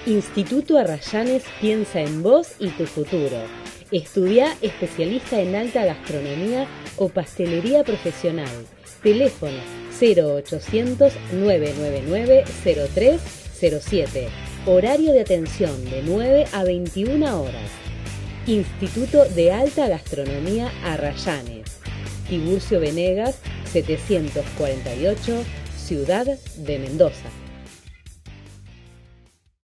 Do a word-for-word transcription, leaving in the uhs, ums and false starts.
Instituto Arrayanes piensa en vos y tu futuro. Estudiá especialista en alta gastronomía o pastelería profesional. Teléfono cero ochocientos, nueve nueve nueve, cero tres cero siete. Horario de atención de nueve a veintiuna horas. Instituto de Alta Gastronomía Arrayanes. Tiburcio Venegas, setecientos cuarenta y ocho, Ciudad de Mendoza.